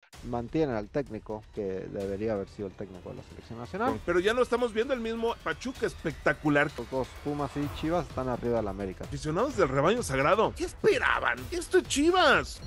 mantienen al técnico, que debería haber sido el técnico de la selección nacional. Pero ya no estamos viendo el mismo Pachuca espectacular. Los dos, Pumas y Chivas, están arriba de la América. Aficionados del rebaño sagrado, ¿qué esperaban? Esto es Chivas.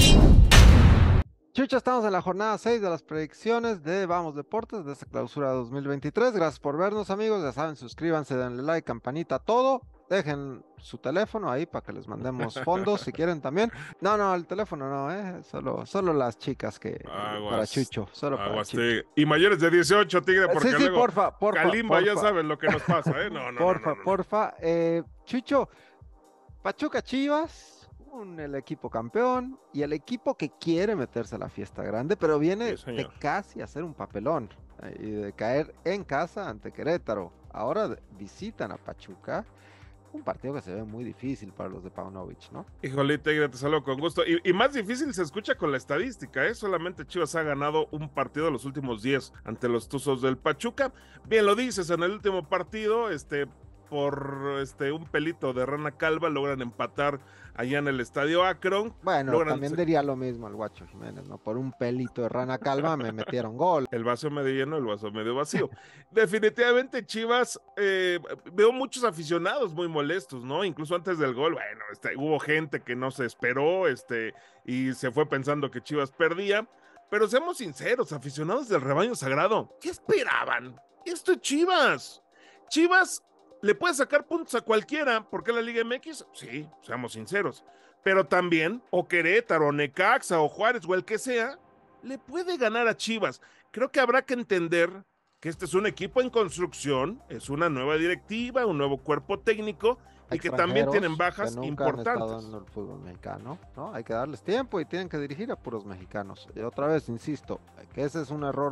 Chucha, estamos en la jornada 6 de las predicciones de Vamos Deportes de esta clausura 2023. Gracias por vernos, amigos. Ya saben, suscríbanse, denle like, campanita, todo. Dejen su teléfono ahí para que les mandemos fondos si quieren también. No, el teléfono no, solo las chicas que para Chucho, solo para aguas, Chucho. y mayores de 18, Tigre, porque Sí, luego porfa, Kalimba ya saben lo que nos pasa, ¿eh? Porfa. Chucho, Pachuca Chivas, el equipo campeón y el equipo que quiere meterse a la fiesta grande, pero viene Sí, de casi hacer un papelón y de caer en casa ante Querétaro. Ahora visitan a Pachuca, un partido que se ve muy difícil para los de Paunovic, ¿no? Híjole, Tigre, te saludo con gusto. Y más difícil se escucha con la estadística, ¿eh? Solamente Chivas ha ganado un partido los últimos 10 ante los Tuzos del Pachuca. Bien lo dices, en el último partido, por un pelito de rana calva logran empatar allá en el estadio Akron. Bueno, también diría lo mismo el Guacho Jiménez, ¿no? Por un pelito de rana calva me metieron gol. El vaso medio lleno, el vaso medio vacío. Definitivamente Chivas, veo muchos aficionados muy molestos, ¿no? Incluso antes del gol, bueno, hubo gente que no se esperó, y se fue pensando que Chivas perdía. Pero seamos sinceros, aficionados del rebaño sagrado, ¿qué esperaban? Esto es Chivas. Chivas le puede sacar puntos a cualquiera, porque la Liga MX, sí, seamos sinceros, pero también, o Querétaro, o Necaxa, o Juárez, o el que sea, le puede ganar a Chivas. Creo que habrá que entender que este es un equipo en construcción, es una nueva directiva, un nuevo cuerpo técnico, y que también tienen bajas que nunca importantes. Han estado en el fútbol mexicano, ¿no? Hay que darles tiempo y tienen que dirigir a puros mexicanos. Y otra vez, insisto, que ese es un error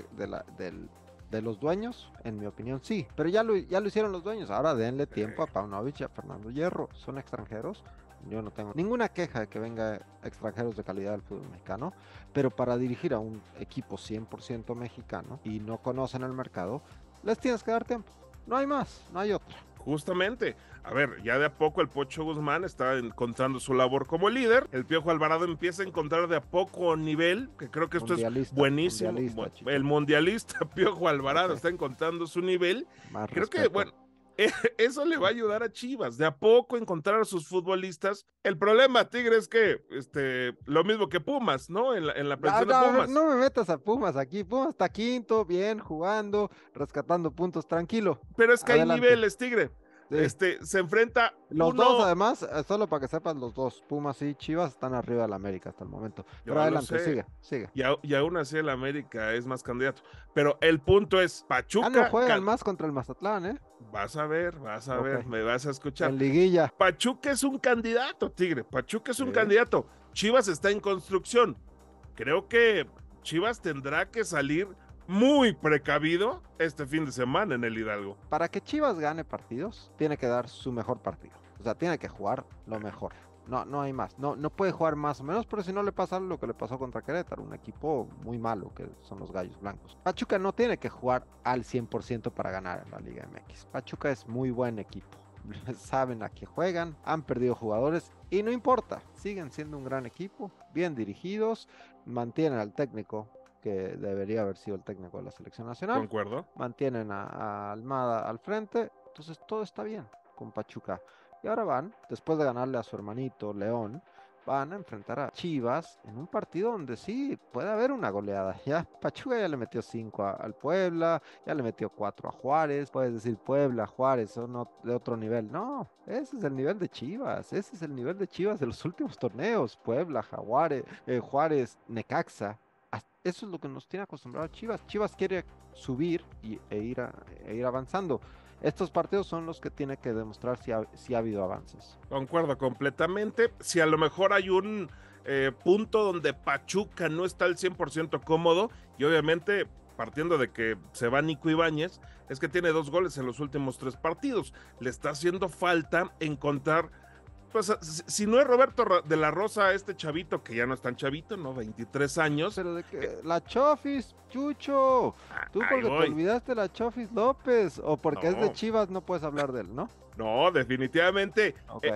de los dueños, en mi opinión, sí. Pero ya lo hicieron los dueños. Ahora denle tiempo a Paunovic y a Fernando Hierro. Son extranjeros. Yo no tengo ninguna queja de que venga extranjeros de calidad del fútbol mexicano, pero para dirigir a un equipo 100% mexicano y no conocen el mercado, les tienes que dar tiempo. No hay más, no hay otra. Justamente, a ver, ya de a poco el Pocho Guzmán está encontrando su labor como líder, el Piojo Alvarado empieza a encontrar de a poco nivel, que creo que esto es buenísimo. El mundialista Piojo Alvarado está encontrando su nivel. Más creo respeto. Que, bueno, eso le va a ayudar a Chivas, de a poco encontrar a sus futbolistas. El problema, Tigre, es que lo mismo que Pumas, ¿no? En la predicción de Pumas. No me metas a Pumas aquí. Pumas está quinto, bien, jugando, rescatando puntos, tranquilo. Pero es que hay niveles, Tigre. Sí. Se enfrenta los dos, además, solo para que sepas, los dos, Pumas y Chivas, están arriba del América hasta el momento. Pero adelante, sigue. Y aún así el América es más candidato. Pero el punto es, Pachuca... no juegan más contra el Mazatlán, ¿eh? Vas a ver, me vas a escuchar. En liguilla. Pachuca es un candidato, Tigre. Pachuca es un candidato. Chivas está en construcción. Creo que Chivas tendrá que salir muy precavido este fin de semana en el Hidalgo. Para que Chivas gane partidos, tiene que dar su mejor partido. O sea, tiene que jugar lo mejor. No hay más. No puede jugar más o menos, pero si no le pasa lo que le pasó contra Querétaro, un equipo muy malo que son los Gallos Blancos. Pachuca no tiene que jugar al 100% para ganar en la Liga MX. Pachuca es muy buen equipo. Saben a qué juegan, han perdido jugadores y no importa. Siguen siendo un gran equipo, bien dirigidos, mantienen al técnico que debería haber sido el técnico de la selección nacional. Concuerdo. Mantienen a Almada al frente, entonces todo está bien con Pachuca. Y ahora van, después de ganarle a su hermanito León, van a enfrentar a Chivas en un partido donde sí puede haber una goleada. Ya Pachuca ya le metió 5 al Puebla, ya le metió 4 a Juárez. Puedes decir Puebla, Juárez son de otro nivel. No, ese es el nivel de Chivas. Ese es el nivel de Chivas de los últimos torneos. Puebla, Juárez, Necaxa. Eso es lo que nos tiene acostumbrado Chivas. Chivas quiere subir e ir avanzando. Estos partidos son los que tiene que demostrar si ha habido avances. Concuerdo completamente. Si a lo mejor hay un punto donde Pachuca no está al 100% cómodo, y obviamente partiendo de que se va Nico Ibáñez, es que tiene 2 goles en los últimos 3 partidos. Le está haciendo falta encontrar Pues si no es Roberto de la Rosa, este chavito, que ya no es tan chavito, ¿no? 23 años. Pero de que la Chofis, Chucho. Tú Ahí porque te voy. olvidaste la Chofis López o porque es de No, Chivas no puedes hablar de él, ¿no? no, definitivamente. Ok.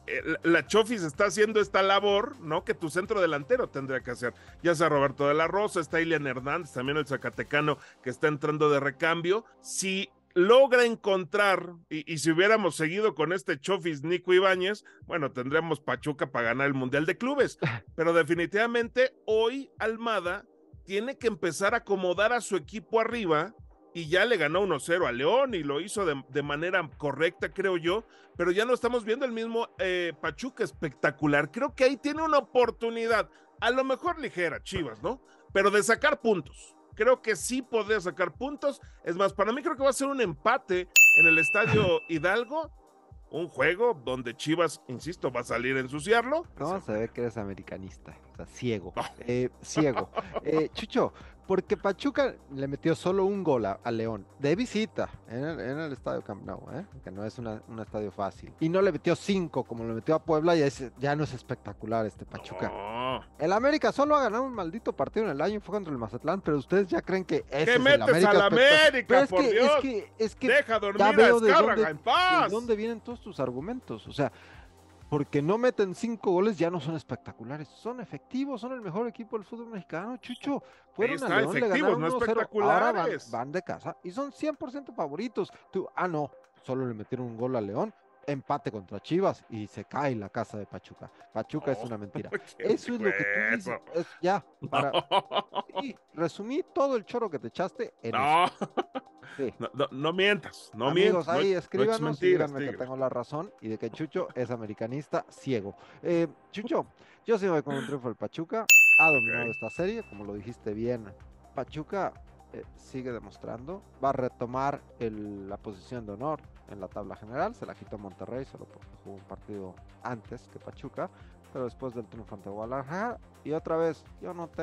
La Chofis está haciendo esta labor, ¿no? Que tu centro delantero tendría que hacer. Ya sea Roberto de la Rosa, está Ilian Hernández, también el zacatecano que está entrando de recambio. Si logra encontrar, y si hubiéramos seguido con este Chofis Nico Ibáñez, bueno, tendríamos Pachuca para ganar el Mundial de Clubes. Pero definitivamente hoy Almada tiene que empezar a acomodar a su equipo arriba, y ya le ganó 1-0 a León y lo hizo de manera correcta, creo yo, pero ya no estamos viendo el mismo Pachuca espectacular. Creo que ahí tiene una oportunidad, a lo mejor ligera, Chivas, ¿no? Pero de sacar puntos. Creo que sí podría sacar puntos. Es más, para mí creo que va a ser un empate en el Estadio Hidalgo, un juego donde Chivas, insisto, va a salir a ensuciarlo. No, se ve que eres americanista, o sea, ciego. Ciego. Chucho, porque Pachuca le metió solo un gol a León, de visita, en el Estadio Camp Nou, que no es un estadio fácil. Y no le metió 5 como le metió a Puebla, ya no es espectacular este Pachuca. No. El América solo ha ganado un maldito partido en el año, fue contra el Mazatlán, pero ustedes ya creen que ese ¿Qué es el metes América a la América, Pero por Dios? es que Deja dormir ya a veo Escárraga en paz. de dónde vienen todos tus argumentos. O sea, porque no meten 5 goles ya no son espectaculares, son efectivos, son el mejor equipo del fútbol mexicano, Chucho. Ahí Fueron a está, León, le efectivos, ganaron no 1-0, ahora espectaculares. van de casa y son 100% favoritos. No, solo le metieron un gol a León, empate contra Chivas y se cae la casa de Pachuca. Pachuca es Oh, una mentira. ¿quién Eso es dijo lo que tú dices. eso? Ya, para... No. Sí, resumí todo el choro que te echaste en eso. No. Sí. No mientas, no Amigos, mientas, ahí no eches escríbanos y mentiras, díganme que tigre. tengo la razón y de que Chucho es americanista ciego. Chucho, yo sí voy con un triunfo del Pachuca. Ha dominado Ok, esta serie, como lo dijiste bien. Pachuca sigue demostrando. Va a retomar la posición de honor en la tabla general. Se la quitó Monterrey solo porque jugó un partido antes que Pachuca. Pero después del triunfo ante Guadalajara. Y otra vez, yo no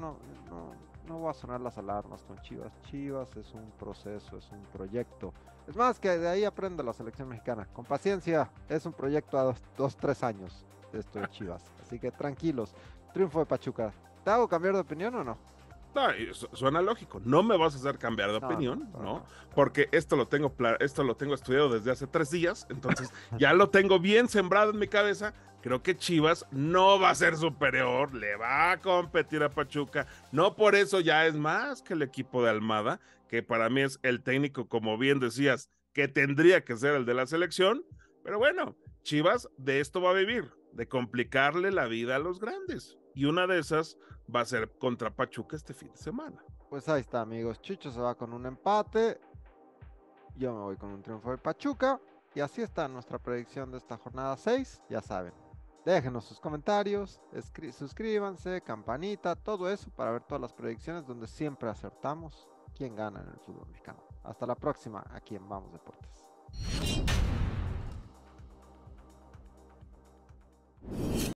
voy a sonar las alarmas con Chivas. Chivas es un proceso, es un proyecto. Es más, que de ahí aprende la selección mexicana. Con paciencia, es un proyecto a 2, 3 años esto de Chivas. Así que tranquilos. Triunfo de Pachuca. ¿Te hago cambiar de opinión o no? no, suena lógico. No me vas a hacer cambiar de No, opinión, no, ¿no? no. Porque esto lo tengo estudiado desde hace 3 días, entonces ya lo tengo bien sembrado en mi cabeza. Creo que Chivas no va a ser superior, le va a competir a Pachuca. No por eso ya es más que el equipo de Almada, que para mí es el técnico, como bien decías, que tendría que ser el de la selección. Pero bueno, Chivas de esto va a vivir, de complicarle la vida a los grandes. Y una de esas va a ser contra Pachuca este fin de semana. Pues ahí está, amigos. Chucho se va con un empate. Yo me voy con un triunfo de Pachuca. Y así está nuestra predicción de esta jornada 6. Ya saben. Déjenos sus comentarios, suscríbanse, campanita, todo eso para ver todas las predicciones donde siempre acertamos quién gana en el fútbol mexicano. Hasta la próxima aquí en Vamos Deportes.